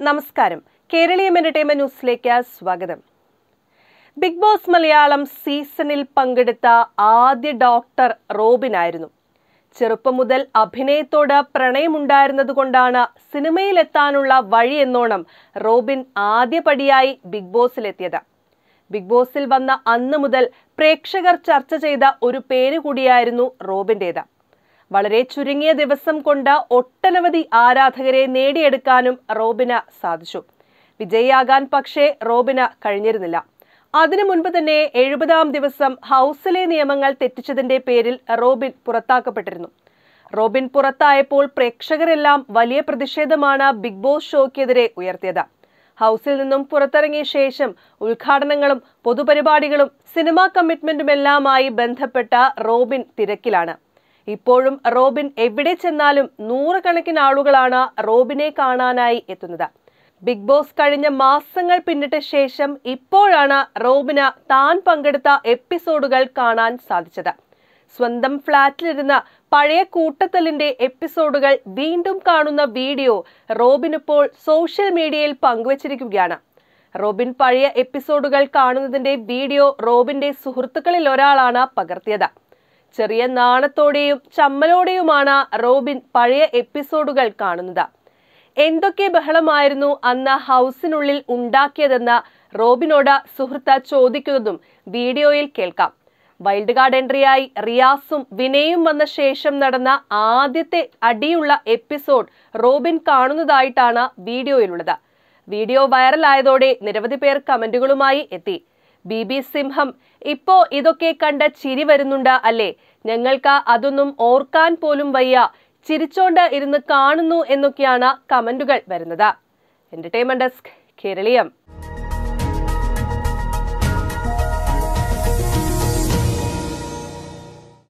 നമസ്കാരം. കേരളീയം എന്റർടൈൻമെന്റ് ന്യൂസിലേക്ക് സ്വാഗതം. ബിഗ് ബോസ് മലയാളം സീസണിൽ പങ്കെടുത്ത ആദ്യ ഡോക്ടർ റോബിൻ ആയിരുന്നു. ചെറുപ്പം മുതൽ അഭിനയത്തോട് പ്രണയമുണ്ടായിരുന്നതുകൊണ്ടാണ് സിനിമയിലെത്താനുള്ള വഴി എന്നോണം റോബിൻ ആദ്യപടിയായി ബിഗ് ബോസിലെത്തിയത്. ബിഗ് ബോസിൽ വന്ന അന്ന് മുതൽ പ്രേക്ഷകർ ചർച്ച ചെയ്ത ഒരു പേര് കൂടിയായിരുന്നു റോബിൻ്റേത്. വളരെ ചുരുങ്ങിയ ദിവസം കൊണ്ട് ഒട്ടനവധി ആരാധകരെ നേടിയെടുക്കാനും റോബിന് സാധിച്ചു. വിജയിയാകാൻ പക്ഷേ റോബിന് കഴിഞ്ഞിരുന്നില്ല. അതിനു മുൻപ് തന്നെ 70-ാം ദിവസം ഹൗസിലെ നിയമങ്ങൾ തെറ്റിച്ചതിന്റെ പേരിൽ റോബിൻ പുറത്താക്കപ്പെട്ടിരുന്നു. റോബിൻ പുറത്തായപ്പോൾ പ്രേക്ഷകരെല്ലാം വലിയ പ്രതിഷേധമാണ് ബിഗ് ബോസ് ഷോയ്ക്കെതിരെ ഉയർത്തിയത്. ഹൗസിൽ നിന്നും പുറത്തിറങ്ങിയ ശേഷം ഉദ്ഘാടനങ്ങളും പൊതുപരിപാടികളും സിനിമാ കമ്മിറ്റ്മെന്റുമെല്ലാമായി ബന്ധപ്പെട്ട റോബിൻ തിരക്കിലാണ്. ഇപ്പോഴും റോബിൻ എവിടെ ചെന്നാലും നൂറുകണക്കിന് ആളുകളാണ് റോബിനെ കാണാനായി എത്തുന്നത്. ബിഗ് ബോസ് കഴിഞ്ഞ മാസങ്ങൾ പിന്നിട്ട ശേഷം ഇപ്പോഴാണ് റോബിന് താൻ പങ്കെടുത്ത എപ്പിസോഡുകൾ കാണാൻ സാധിച്ചത്. സ്വന്തം ഫ്ളാറ്റിലിരുന്ന പഴയ കൂട്ടത്തലിന്റെ എപ്പിസോഡുകൾ വീണ്ടും കാണുന്ന വീഡിയോ റോബിൻ ഇപ്പോൾ സോഷ്യൽ മീഡിയയിൽ പങ്കുവച്ചിരിക്കുകയാണ്. റോബിൻ പഴയ എപ്പിസോഡുകൾ കാണുന്നതിന്റെ വീഡിയോ റോബിന്റെ സുഹൃത്തുക്കളിൽ ഒരാളാണ് പകർത്തിയത്. ചെറിയ നാണത്തോടെയും ചമ്മലോടെയുമാണ് റോബിൻ പഴയ എപ്പിസോഡുകൾ കാണുന്നത്. എന്തൊക്കെ ബഹളമായിരുന്നു അന്ന് ഹൗസിനുള്ളിൽ ഉണ്ടാക്കിയതെന്ന് റോബിനോട് സുഹൃത്ത് ചോദിക്കുന്നതും വീഡിയോയിൽ കേൾക്കാം. വൈൽഡ് കാർഡ് എൻട്രിയായി റിയാസും വിനയും വന്ന ശേഷം നടന്ന ആദ്യത്തെ അടിയുള്ള എപ്പിസോഡ് റോബിൻ കാണുന്നതായിട്ടാണ് വീഡിയോയിലുള്ളത്. വീഡിയോ വൈറലായതോടെ നിരവധി പേർ കമന്റുകളുമായി എത്തി. ബിബി സിംഹം, ഇപ്പോ ഇതൊക്കെ കണ്ട് ചിരി വരുന്നുണ്ട് അല്ലേ? ഞങ്ങൾക്ക് അതൊന്നും ഓർക്കാൻ പോലും വയ്യ, ചിരിച്ചോണ്ട് ഇരുന്ന് കാണുന്നു എന്നൊക്കെയാണ് കമന്റുകൾ വരുന്നത്. Entertainment desk, Keraleeyam.